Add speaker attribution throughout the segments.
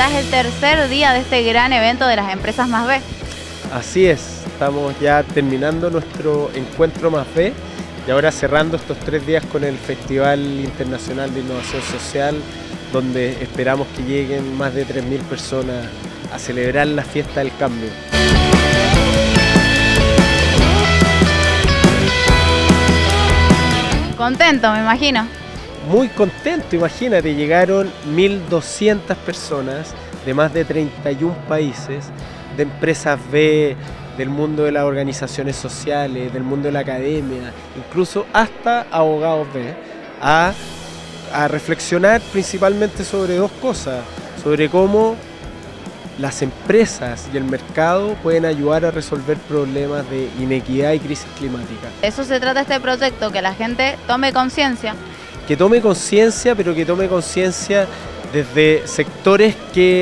Speaker 1: ya es el tercer día de este gran evento de las empresas Más B.
Speaker 2: Así es, estamos ya terminando nuestro encuentro Más B y ahora cerrando estos 3 días con el Festival Internacional de Innovación Social, donde esperamos que lleguen más de 3.000 personas a celebrar la fiesta del cambio.
Speaker 1: Contento, me imagino.
Speaker 2: Muy contento, imagínate, llegaron 1.200 personas de más de 31 países, de empresas B, del mundo de las organizaciones sociales, del mundo de la academia, incluso hasta abogados B, a reflexionar principalmente sobre 2 cosas, sobre cómo las empresas y el mercado pueden ayudar a resolver problemas de inequidad y crisis climática.
Speaker 1: De eso se trata este proyecto, que la gente tome conciencia.
Speaker 2: Que tome conciencia, pero que tome conciencia desde sectores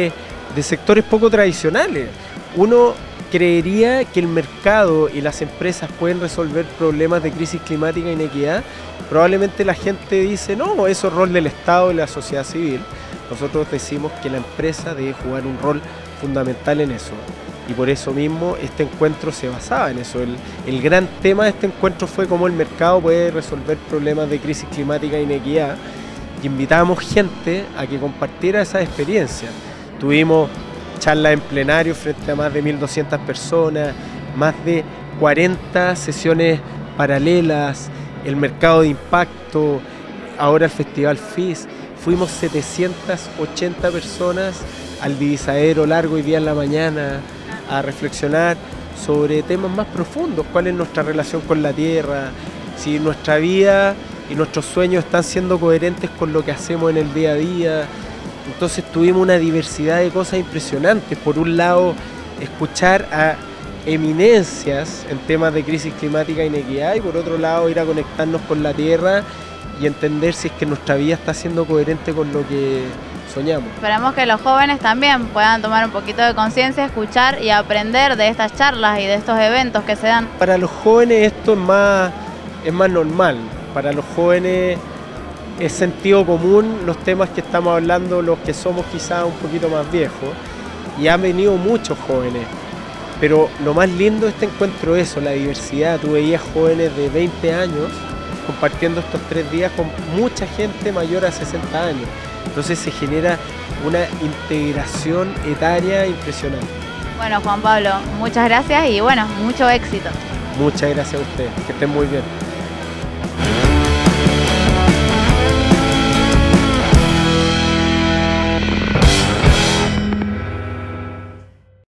Speaker 2: poco tradicionales. Uno creería que el mercado y las empresas pueden resolver problemas de crisis climática e inequidad. Probablemente la gente dice, no, eso es rol del Estado y la sociedad civil. Nosotros decimos que la empresa debe jugar un rol fundamental en eso. Y por eso mismo este encuentro se basaba en eso. El gran tema de este encuentro fue cómo el mercado puede resolver problemas de crisis climática e inequidad. Y invitamos gente a que compartiera esas experiencias. Tuvimos charlas en plenario frente a más de 1.200 personas, más de 40 sesiones paralelas, el mercado de impacto, ahora el Festival FIS. Fuimos 780 personas al divisadero largo hoy día en la mañana a reflexionar sobre temas más profundos, cuál es nuestra relación con la tierra, si nuestra vida y nuestros sueños están siendo coherentes con lo que hacemos en el día a día. Entonces tuvimos una diversidad de cosas impresionantes. Por un lado, escuchar a eminencias en temas de crisis climática e inequidad, y por otro lado, ir a conectarnos con la tierra y entender si es que nuestra vida está siendo coherente con lo que soñamos.
Speaker 1: Esperamos que los jóvenes también puedan tomar un poquito de conciencia, escuchar y aprender de estas charlas y de estos eventos que se dan.
Speaker 2: Para los jóvenes esto es más normal. Para los jóvenes es sentido común los temas que estamos hablando, los que somos quizás un poquito más viejos, y han venido muchos jóvenes. Pero lo más lindo de este encuentro es eso, la diversidad. Tú veías jóvenes de 20 años compartiendo estos 3 días con mucha gente mayor a 60 años. Entonces se genera una integración etaria impresionante.
Speaker 1: Bueno, Juan Pablo, muchas gracias y bueno, mucho éxito.
Speaker 2: Muchas gracias a ustedes, que estén muy bien.